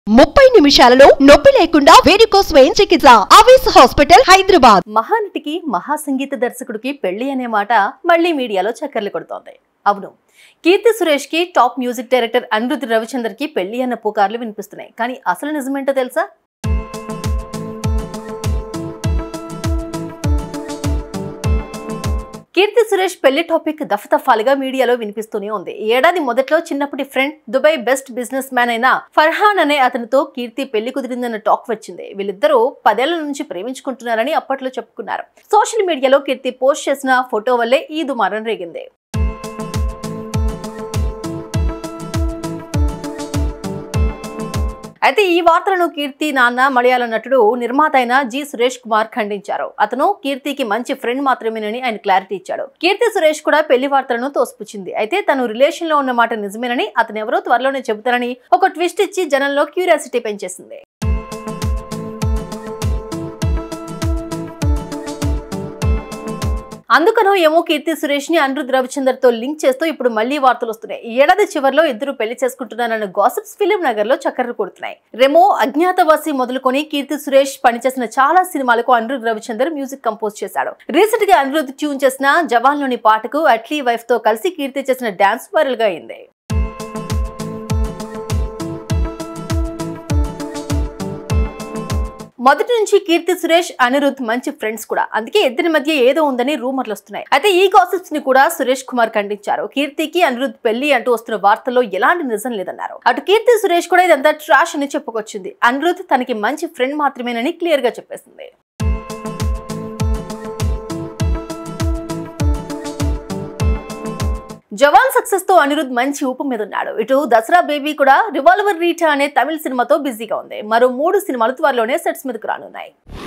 30 నిమిషాలలో నొప్పి లేకుండా వేడికోస్ స్వయం చికిత్స ఆవేశ హాస్పిటల్ హైదరాబాద్. మహానటికి మహాసంగీత దర్శకుడికి పెళ్లి అనే మాట మళ్ళీ మీడియాలో చక్కర్లు కొడుతోంది. అవును, కీర్తి సురేష్ కి top music director Anirudh Ravichander కి పెళ్లి అన్న పుకార్లు వినిపిస్తున్నాయి. కానీ అసలు నిజమేంటో తెలుసా? కీర్తి సురేష్ పెళ్లి టాపిక్ దఫతఫాలుగా మీడియాలో వినిపిస్తూనే ఉంది. ఏడాది మొదట్లో చిన్నప్పటి friend, Dubai best businessman అయిన ఫర్హాన్ అనే అతనితో కీర్తి పెళ్లి కుదిరిందన్న టాక్ వచ్చింది. వీళ్ళిద్దరూ 10 ఏళ్ల నుంచి ప్రేమించుకుంటున్నారని అప్పట్లో చెప్పుకున్నారు. సోషల్ మీడియాలో కీర్తి పోస్ట్ చేసిన ఫోటో వల్లే ఈ దుమారం రేగింది. అయితే ఈ వార్తలను కీర్తి నాన్న మలయాళ నటుడు, నిర్మాత అయిన జి సురేష్ కుమార్ ఖండించారు. అతను కీర్తికి మంచి ఫ్రెండ్ మాత్రమేనని ఆయన క్లారిటీ ఇచ్చాడు. కీర్తి సురేష్ కూడా పెళ్లి వార్తలను తోసిపుచ్చింది. అయితే తను రిలేషన్ లో ఉన్న మాట నిజమేనని, అతను ఎవరో త్వరలోనే చెబుతారని ఒక ట్విస్ట్ ఇచ్చి జనంలో క్యూరియాసిటీ పెంచేసింది. అందుకనో ఏమో కీర్తి సురేష్ ని అనిరుద్ రవిచందర్ తో లింక్ చేస్తూ ఇప్పుడు మళ్లీ వార్తలు వస్తున్నాయి. ఈ ఏడాది చివరిలో ఇద్దరు పెళ్లి చేసుకుంటున్నారన్న గాసిప్స్ ఫిలిం నగర్ లో చక్కర్లు కొడుతున్నాయి. రెమో, అజ్ఞాతవాసి మొదలుకొని కీర్తి సురేష్ పనిచేసిన చాలా సినిమాలకు అనిరుద్ రవిచందర్ మ్యూజిక్ కంపోజ్ చేశాడు. రీసెంట్ గా అనిరుద్ ట్యూన్ చేసిన జవాన్ లోని పాటకు అట్లీ వైఫ్ తో కలిసి కీర్తి చేసిన డాన్స్ వైరల్ గా అయింది. మొదటి నుంచి కీర్తి సురేష్, అనిరుద్ మంచి ఫ్రెండ్స్ కూడా. అందుకే ఇద్దరి మధ్య ఏదో ఉందని రూమర్లు వస్తున్నాయి. అయితే ఈ గాసిప్స్ ని కూడా సురేష్ కుమార్ ఖండించారు. కీర్తికి అనిరుద్ పెళ్లి అంటూ వస్తున్న వార్తల్లో ఎలాంటి నిజం లేదన్నారు. అటు కీర్తి సురేష్ కూడా ఇదంతా ట్రాష్ అని చెప్పుకొచ్చింది. అనిరుద్ తనకి మంచి ఫ్రెండ్ మాత్రమేనని క్లియర్ గా చెప్పేసింది. జవాన్ సక్సెస్ తో అనిరుద్ మంచి ఊపు మీద ఉన్నాడు. ఇటు దసరా బేబీ కూడా రివాల్వర్ రీటా అనే తమిళ సినిమాతో బిజీగా ఉంది. మరో 3 సినిమాలు త్వరలోనే సెట్స్ మీదకు రానున్నాయి.